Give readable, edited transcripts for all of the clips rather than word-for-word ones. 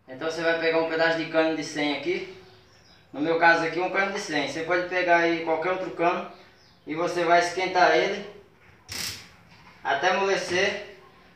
Então você vai pegar um pedaço de cano de 100 aqui. No meu caso aqui, um cano de 100. Você pode pegar aí qualquer outro cano e você vai esquentar ele até amolecer.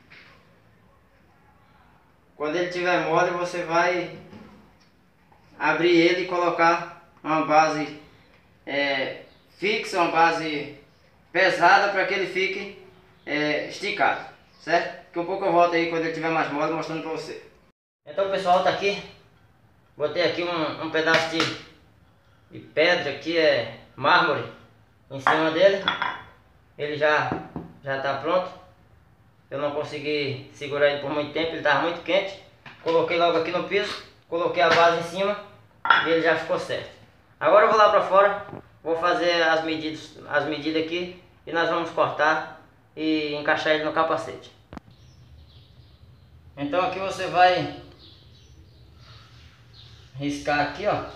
Quando ele estiver mole, você vai abrir ele e colocar uma base fixa, uma base pesada, para que ele fique esticado, certo? Daqui um pouco eu volto aí quando ele estiver mais mole mostrando para você. Então pessoal, tá aqui, botei aqui um pedaço de pedra aqui, mármore, em cima dele. Ele já está pronto. Eu não consegui segurar ele por muito tempo, ele estava muito quente. Coloquei logo aqui no piso, coloquei a base em cima e ele já ficou certo. Agora eu vou lá para fora, vou fazer as medidas aqui e nós vamos cortar e encaixar ele no capacete. Então aqui você vai riscar aqui, ó.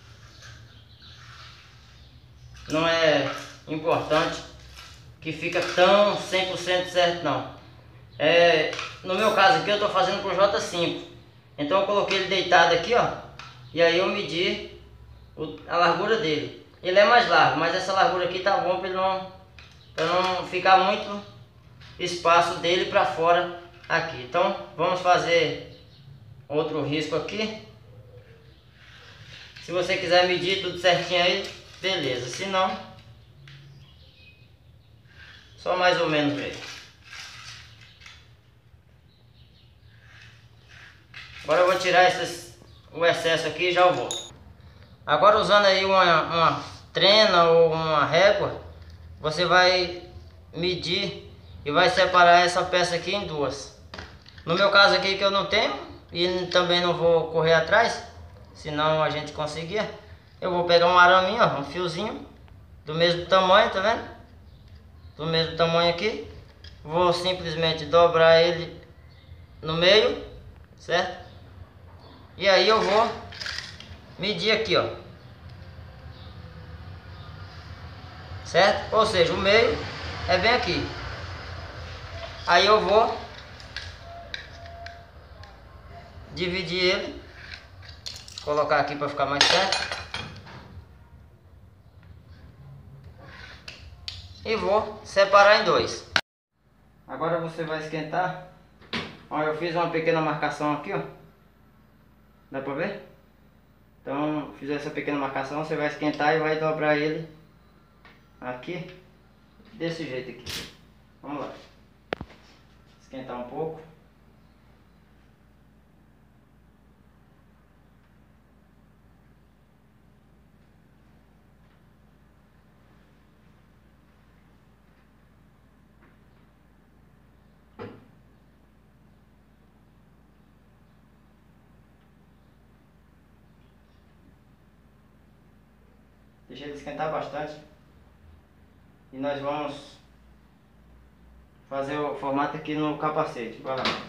Não é importante que fica tão 100% certo não. No meu caso aqui eu estou fazendo com J5. Então eu coloquei ele deitado aqui, ó. E aí eu medi a largura dele. Ele é mais largo, mas essa largura aqui tá bom para não ficar muito espaço dele para fora aqui. Então vamos fazer outro risco aqui. Se você quiser medir tudo certinho aí, beleza. Se não, só mais ou menos mesmo. Agora eu vou tirar o excesso aqui e já eu volto. Agora usando aí uma trena ou uma régua, você vai medir e vai separar essa peça aqui em duas. No meu caso aqui que eu não tenho e também não vou correr atrás, senão a gente conseguia. Eu vou pegar um araminho, ó, um fiozinho do mesmo tamanho, tá vendo? Do mesmo tamanho aqui. Vou simplesmente dobrar ele no meio, certo? E aí eu vou medir aqui, ó. Certo? Ou seja, o meio é bem aqui. Aí eu vou dividir ele, colocar aqui para ficar mais certo. E vou separar em dois. Agora você vai esquentar. Ó, eu fiz uma pequena marcação aqui, ó. Dá pra ver? Então, fiz essa pequena marcação, você vai esquentar e vai dobrar ele aqui, desse jeito aqui. Vamos lá. Esquentar um pouco. Deixa ele esquentar bastante. E nós vamos fazer o formato aqui no capacete. Bora lá.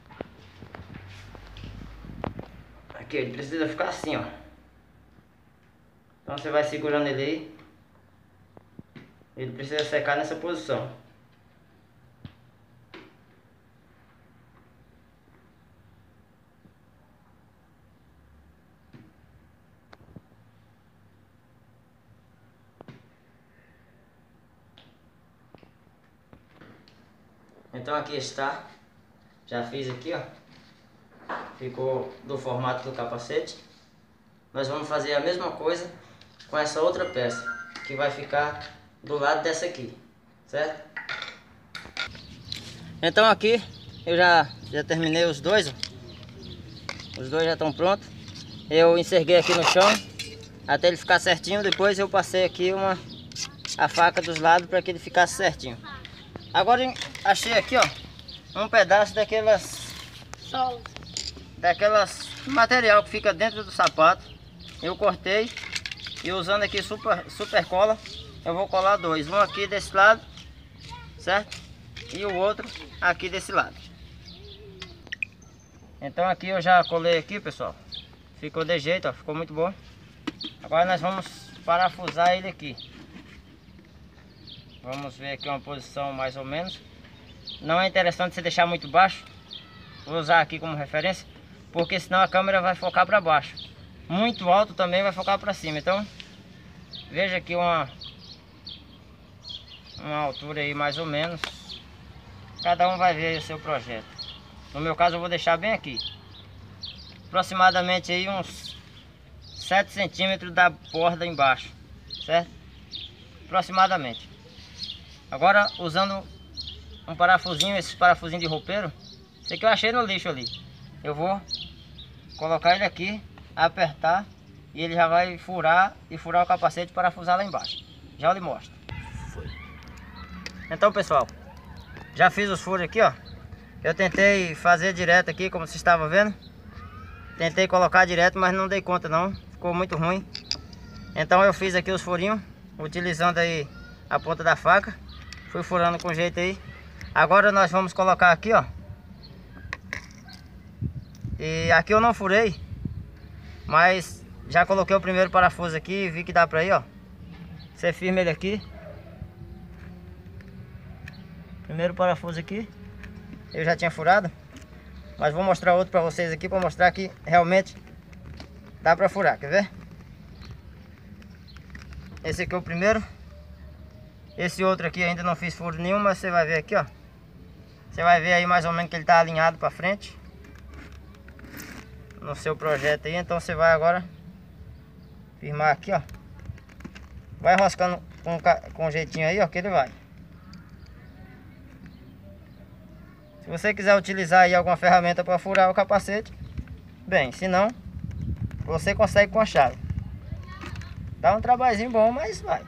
Aqui, ele precisa ficar assim, ó. Então você vai segurando ele aí. Ele precisa secar nessa posição. Então aqui está, já fiz aqui, ó, ficou do formato do capacete. Nós vamos fazer a mesma coisa com essa outra peça, que vai ficar do lado dessa aqui, certo? Então aqui eu já terminei os dois, ó. Os dois já estão prontos. Eu encerguei aqui no chão até ele ficar certinho. Depois eu passei aqui a faca dos lados para que ele ficasse certinho. Agora achei aqui, ó, um pedaço daquelas solas, material que fica dentro do sapato. Eu cortei e usando aqui super cola, eu vou colar dois, um aqui desse lado, certo? E o outro aqui desse lado. Então aqui eu já colei aqui, pessoal. Ficou de jeito, ó, ficou muito bom. Agora nós vamos parafusar ele aqui. Vamos ver aqui uma posição mais ou menos. Não é interessante você deixar muito baixo. Vou usar aqui como referência. porque senão a câmera vai focar para baixo. Muito alto também vai focar para cima. Então veja aqui uma altura aí mais ou menos. Cada um vai ver o seu projeto. No meu caso eu vou deixar bem aqui, aproximadamente aí uns 7 centímetros da borda embaixo, certo? Aproximadamente. Agora usando um parafusinho, esses parafusinhos de roupeiro, esse aqui eu achei no lixo ali. Eu vou colocar ele aqui, apertar e ele já vai furar e furar o capacete para parafusar lá embaixo. Já eu lhe mostro. Então pessoal, já fiz os furos aqui, ó. Eu tentei fazer direto aqui, como vocês estavam vendo. Tentei colocar direto, mas não dei conta não, ficou muito ruim. Então eu fiz aqui os furinhos, utilizando aí a ponta da faca. Fui furando com jeito aí. Agora nós vamos colocar aqui, ó. E aqui eu não furei, mas já coloquei o primeiro parafuso aqui e vi que dá pra ir, ó. Você firma ele aqui. Primeiro parafuso aqui, eu já tinha furado, mas vou mostrar outro pra vocês aqui, pra mostrar que realmente dá pra furar, quer ver? Esse aqui é o primeiro. Esse outro aqui ainda não fiz furo nenhum, mas você vai ver aqui, ó. Você vai ver aí mais ou menos que ele tá alinhado pra frente no seu projeto aí. Então você vai agora firmar aqui, ó. Vai enroscando com jeitinho aí, ó, que ele vai. Se você quiser utilizar aí alguma ferramenta para furar o capacete, bem, se não, você consegue com a chave. Dá um trabalhinho bom, mas vai.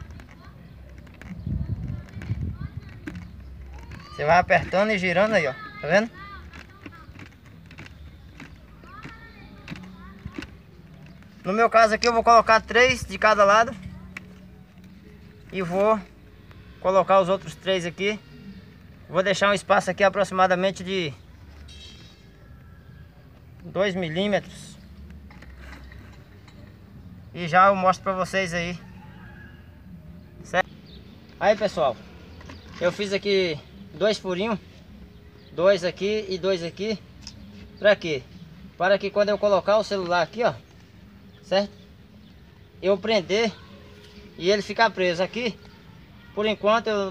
Você vai apertando e girando aí, ó, tá vendo? No meu caso aqui eu vou colocar 3 de cada lado e vou colocar os outros 3 aqui. Vou deixar um espaço aqui aproximadamente de 2 milímetros. E já eu mostro pra vocês aí. Certo? Aí pessoal, eu fiz aqui 2 furinhos. 2 aqui e 2 aqui. Pra quê? Para que quando eu colocar o celular aqui, ó, certo? Eu prender e ele ficar preso aqui. Por enquanto eu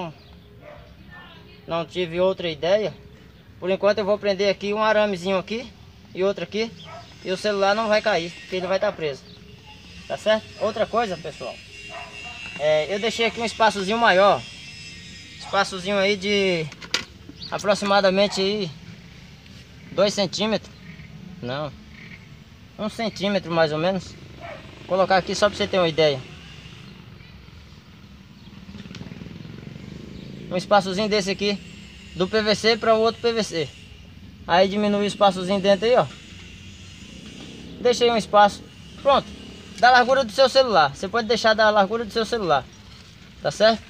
não tive outra ideia. Por enquanto eu vou prender aqui um aramezinho aqui e outro aqui, e o celular não vai cair, porque ele vai estar preso. Tá certo? Outra coisa, pessoal, eu deixei aqui um espaçozinho maior. Espaçozinho aí de aproximadamente aí 2 centímetros. Não, 1 centímetro mais ou menos. Vou colocar aqui só para você ter uma ideia. Um espaçozinho desse aqui, do PVC para o outro PVC. Aí diminui o espaçozinho dentro aí, ó. Deixei um espaço, pronto, da largura do seu celular. Você pode deixar da largura do seu celular, tá certo?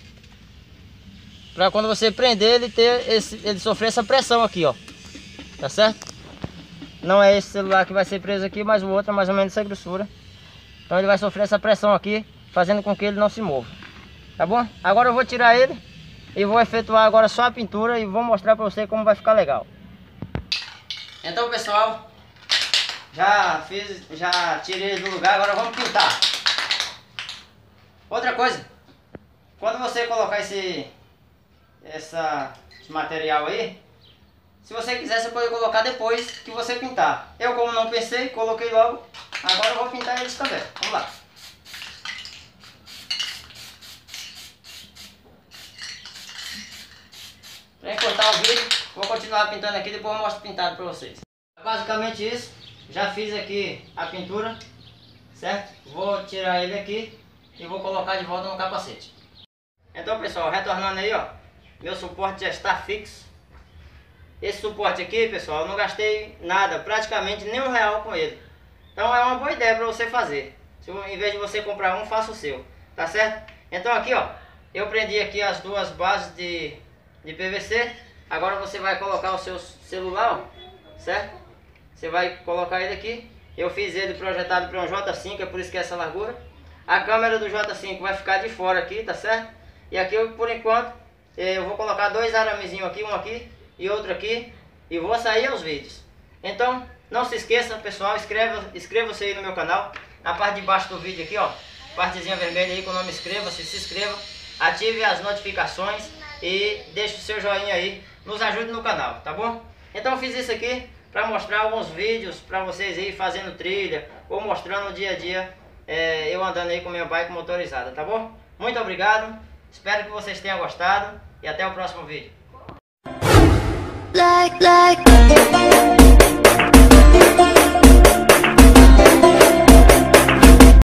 Para quando você prender ele ele sofrer essa pressão aqui, ó, tá certo? Não é esse celular que vai ser preso aqui, mas o outro é mais ou menos essa grossura. Então ele vai sofrer essa pressão aqui, fazendo com que ele não se mova, tá bom? Agora eu vou tirar ele e vou efetuar agora só a pintura e vou mostrar para você como vai ficar legal. Então pessoal, já tirei ele do lugar, agora vamos pintar. Outra coisa, quando você colocar esse material aí, se você quiser você pode colocar depois que você pintar. Eu, como não pensei, coloquei logo. Agora eu vou pintar eles também. Vamos lá. Para encurtar o vídeo, vou continuar pintando aqui, depois eu mostro pintado para vocês. Basicamente isso, já fiz aqui a pintura, certo? Vou tirar ele aqui e vou colocar de volta no capacete. Então pessoal, retornando aí, ó, meu suporte já está fixo. Esse suporte aqui, pessoal, eu não gastei nada, praticamente nem R$1 com ele. Então é uma boa ideia para você fazer. Em vez de você comprar um, faça o seu, tá certo? Então aqui, ó, eu prendi aqui as duas bases de PVC. Agora você vai colocar o seu celular, ó, certo? Você vai colocar ele aqui. Eu fiz ele projetado para um J5, é por isso que é essa largura. A câmera do J5 vai ficar de fora aqui, tá certo? E aqui, por enquanto, eu vou colocar 2 aramezinhos aqui, um aqui e outro aqui, e vou sair aos vídeos. Então, Não se esqueça, pessoal, inscreva-se aí no meu canal. Na parte de baixo do vídeo aqui, ó, partezinha vermelha aí com o nome inscreva-se, se inscreva, ative as notificações e deixe o seu joinha aí, nos ajude no canal, tá bom? Então eu fiz isso aqui para mostrar alguns vídeos para vocês aí fazendo trilha ou mostrando o dia a dia eu andando aí com minha bike motorizada, tá bom? Muito obrigado, espero que vocês tenham gostado e até o próximo vídeo.